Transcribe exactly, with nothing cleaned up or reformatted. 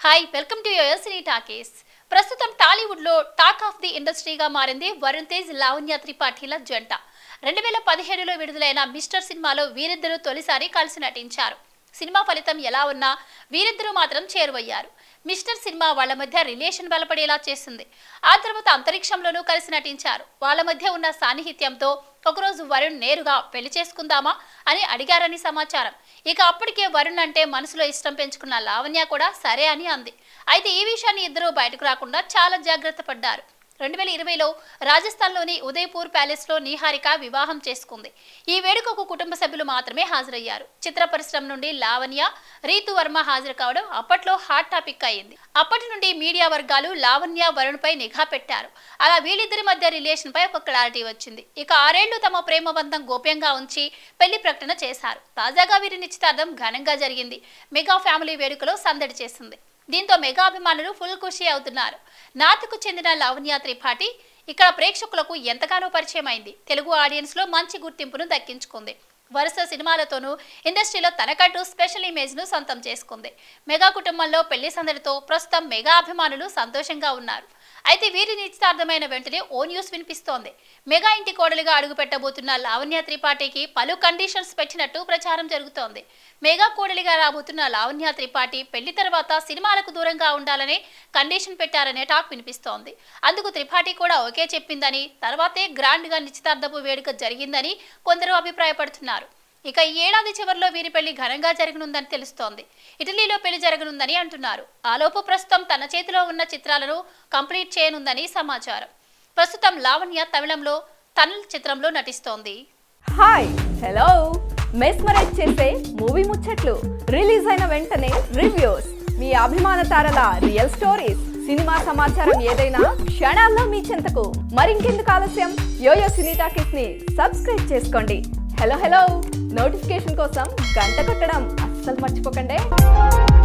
Hi welcome to Yoyo Cine Talkies. ప్రస్తుతం టాలీవుడ్ లో talk of the ఇండస్ట్రీగా మారింది వరుణ్ తేజ్ లావణ్య త్రిపాఠిల జంట. రెండు వేల పదిహేడులో విడుదలైన మిస్టర్ సినిమాలో వీరిద్దరూ తొలిసారి కలిసి నటించారు. సినిమా ఫలితం ఎలా ఉన్నా వీరిద్దరూ మాత్రం చేరువయ్యారు. మిస్టర్ సినిమా వాళ్ళ మధ్య రిలేషన్ బలపడేలా చేసింది. ఆ తర్వాత అంతరిక్షంలోనూ కలిసి నటించారు. వాళ్ళ మధ్య ఉన్న సాన్నిహిత్యంతో ఒకరోజు వరుణ్ నేరుగా పెళ్లి చేసుకుందామా అని అడిగారని సమాచారం. ఇక అప్పటికే వరుణ్ అంటే మనసులో ఇష్టం పెంచుకున్న లావణ్య కూడా సరే అని అంది. అయితే ఈ విషయాన్ని ఇద్దరూ బయటకు రాకుండా చాలా జాగ్రత్త పడ్డారు. రెండు వేల ఇరవైలో రాజస్థాన్లోని ఉదయపూర్ ప్యాలెస్ లో నిహారిక వివాహం చేసుకుంది. ఈ వేడుకకు కుటుంబ సభ్యులు మాత్రమే హాజరయ్యారు. చిత్ర పరిశ్రమ నుండి లావణ్య, రీతు వర్మ హాజరు కావడం అప్పట్లో హాట్ టాపిక్ అయింది. అప్పటి నుండి మీడియా వర్గాలు లావణ్య వరుణ్ పై నిఘా పెట్టారు. అలా వీళ్ళిద్దరి మధ్య రిలేషన్ పై ఒక క్లారిటీ వచ్చింది. ఇక ఆరేళ్లు తమ ప్రేమ బంధం గోప్యంగా ఉంచి పెళ్లి ప్రకటన చేశారు. తాజాగా వీరి నిశ్చితార్థం ఘనంగా జరిగింది. మెగా ఫ్యామిలీ వేడుకలో సందడి చేసింది. దీంతో మెగా అభిమానులు ఫుల్ ఖుషి అవుతున్నారు. నార్త్కు చెందిన లావణ్య త్రిపాఠి ఇక్కడ ప్రేక్షకులకు ఎంతగానో పరిచయం అయింది. తెలుగు ఆడియన్స్ లో మంచి గుర్తింపును దక్కించుకుంది. వరుస సినిమాలతోనూ ఇండస్ట్రీలో తనకంటూ స్పెషల్ ఇమేజ్ ను సొంతం చేసుకుంది. మెగా కుటుంబంలో పెళ్లి సందడితో ప్రస్తుతం మెగా అభిమానులు సంతోషంగా ఉన్నారు. అయితే వీరి నిశ్చితార్థమైన వెంటనే ఓ న్యూస్ వినిపిస్తోంది. మెగా ఇంటి కోడలిగా అడుగు పెట్టబోతున్న లావణ్య త్రిపాఠికి పలు కండిషన్స్ పెట్టినట్టు ప్రచారం జరుగుతోంది. మెగా కోడలిగా రాబోతున్న లావణ్య త్రిపాఠి పెళ్లి తర్వాత సినిమాలకు దూరంగా ఉండాలనే కండిషన్ పెట్టారనే టాక్ వినిపిస్తోంది. అందుకు త్రిపాఠి కూడా ఓకే చెప్పిందని, తర్వాతే గ్రాండ్ గా నిశ్చితార్థపు వేడుక జరిగిందని కొందరు అభిప్రాయపడుతున్నారు. ఇక ఈ ఏడాది చివరిలో వీరి పెళ్లి ఘనంగా జరగనుందని తెలుస్తోంది. ఇటలీలో పెళ్లి జరగనుందని అంటున్నారు. ఆలోపు ప్రస్తుతం తన చేతిలో ఉన్న చిత్రాలను కంప్లీట్ చేయనుందని సమాచారం. ప్రస్తుతం లావణ్య తమిళంలో తమిళ్ చిత్రంలో నటిస్తోంది. హాయ్ హలో మెస్మరైజ్ చేసే మూవీ ముచ్చట్లు, రిలీజ్ అయిన వెంటనే రివ్యూస్, మీ అభిమాన తారల రియల్ స్టోరీస్, సినిమా సమాచారం ఏదైనా క్షణాల్లో మీ చెంతకు. మరింకెందుకు ఆలస్యం, యోయో సినీ టాకీస్ ని సబ్స్క్రైబ్ చేసుకోండి. హలో హలో నోటిఫికేషన్ కోసం గంట కొట్టడం అస్సలు మర్చిపోకండి.